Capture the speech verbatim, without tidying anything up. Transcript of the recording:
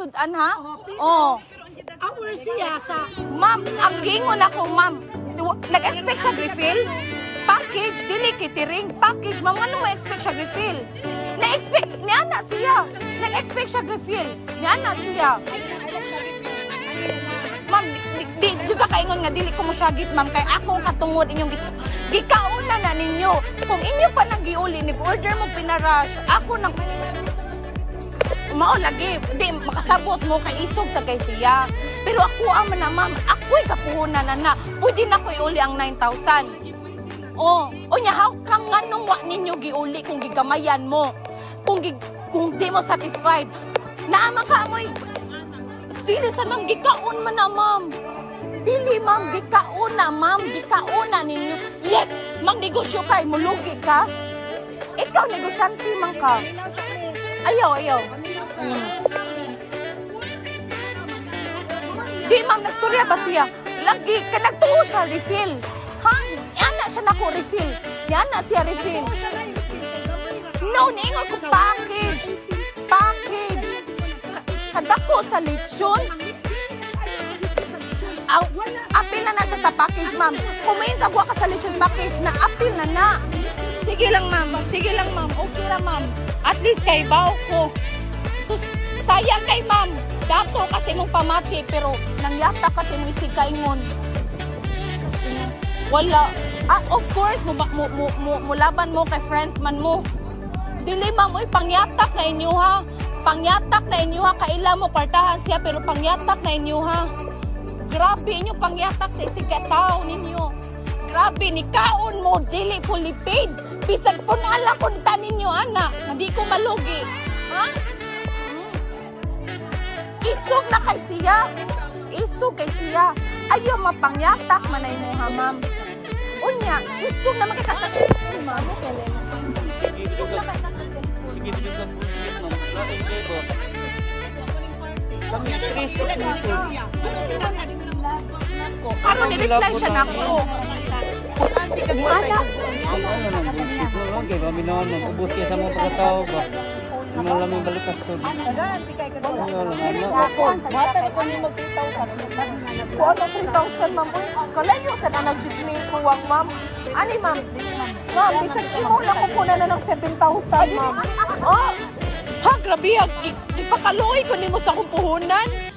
sudan ha? Oh. Awar siya sa... Ma'am, ang gingon ako, ma'am. Nag-expect siya refill? Package, dili catering. Package, ma'am, ano mo expect siya refill? Na-expect, niya na siya. Nag-expect siya refill. Niya na siya. Ma'am, di, di, juga kaingon nga, dili ko mo syagit, ma'am. Kay ako katungod inyong gikauna na ninyo. Kung inyo pa nang giuli, nag-order mo pinarush. Ako nang... Mao lagi, di makasabot mo kay isog sa kay siya. Pero ako ang na ma'am, ako'y kapuhunan na na. Pwede na ko iuli ang nine thousand. Oh, o nya how come nga nung wa ninyo giuli kung gigamayan mo? Kung gi, kung di mo satisfied. Naama ka amoy. Dili sa nang gikaon man na ma'am. Dili ma'am, gikaon na ma'am, gikaon na ninyo. Yes, magnegosyo ka, mulugi ka. Ikaw negosyante man ka. Ayaw, ayaw. Hmm. Di ma'am, nagstorya pa siya. Lagi, kanagtuo siya, refill. Ha? Yan na siya naku, refill. Yan na siya, refill. No, niingon ko package. Package. Kadako sa lechon. Aw, apil na na siya sa package, ma'am. Kumain kagwa ka sa lechon package na apil na na. Sige lang, ma'am. Sige lang, ma'am. Okay ra, ma'am. At least kay baw ko. So, sayang kay ma'am. Dato kasi mong pamati, pero nangyata kasi mong isikaingon. Wala. Ah, of course, mo, mo, mo, mo, mo laban mo kay friends man mo. Dili ma'am, uy, pangyatak na inyo ha. Pangyatak na inyo ha. Kaila mo partahan siya, pero pangyatak na inyo ha. Grabe inyo pangyatak sa isigataw ninyo. Grabe, ni kaon mo, dili fully paid. Bisag po na ala punta ninyo, anak. Hindi ko malugi. Ha? Hmm. Isog na kay siya. Isog kay siya. Ayaw mapangyatak manay mo ha, ma'am. Unya, isog na makikasasya. Ma'am, kailan mo. Isog na kay kasasya. Sige, bilis ng bullshit, ma'am. Laking kayo. Kami stress ko dito. Karon ni-reply siya na ako. Wala. Ano nang bullshit mo lang? Kaya kami naman, ubos siya sa mga pagkatao ba? Hindi mo lang yung balikas ko. Bata na ko niyo mag-three thousand. Kung ano three thousand, ma'am? Kalayo ka na nag-jismate ko, wang ma'am. Ani, ma'am? Ma'am, bisag imo na ko po na na ng seven thousand, ma'am. Oh! Ha, grabe, ipakaluoy ko ni mo sa kumpuhunan.